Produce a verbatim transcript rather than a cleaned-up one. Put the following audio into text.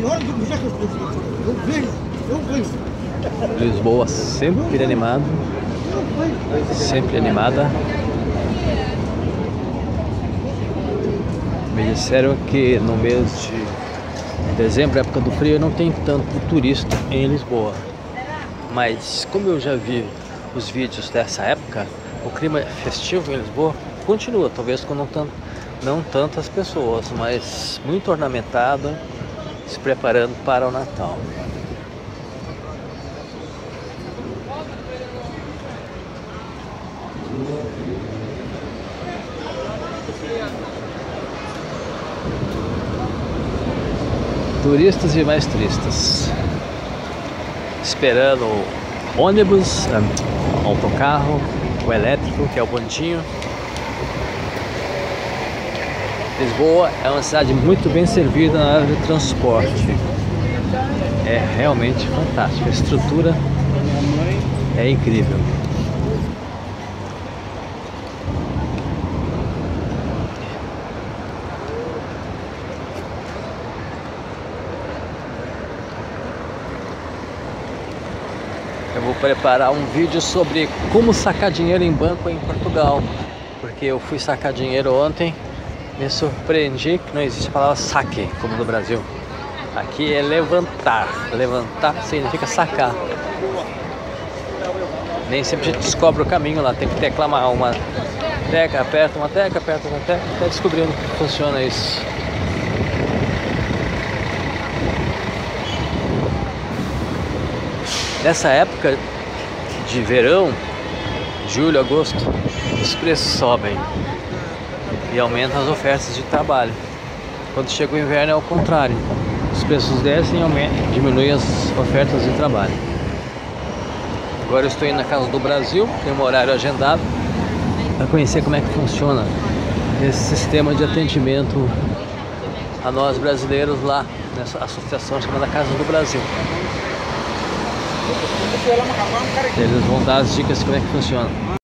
Lisboa sempre animado, sempre animada. Me disseram que no mês de dezembro, época do frio, não tem tanto turista em Lisboa. Mas como eu já vi os vídeos dessa época, o clima festivo em Lisboa continua, talvez com não, tanto, não tantas pessoas, mas muito ornamentada, se preparando para o Natal. Turistas e mais turistas esperando o ônibus, um, autocarro, o elétrico, que é o bondinho. Lisboa é uma cidade muito bem servida na área de transporte. É realmente fantástico. A estrutura é incrível. Eu vou preparar um vídeo sobre como sacar dinheiro em banco em Portugal, porque eu fui sacar dinheiro ontem, me surpreendi que não existe a palavra saque como no Brasil. Aqui é levantar, levantar significa sacar. Nem sempre a gente descobre o caminho lá, tem que teclar uma tecla, aperta uma tecla, aperta uma tecla, até descobrindo como funciona isso. Nessa época de verão, julho, agosto, os preços sobem e aumentam as ofertas de trabalho. Quando chega o inverno é o contrário, os preços descem e diminuem as ofertas de trabalho. Agora eu estou indo na Casa do Brasil, tem um horário agendado para conhecer como é que funciona esse sistema de atendimento a nós brasileiros lá nessa associação chamada Casa do Brasil. Eles vão dar as dicas de como é que funciona.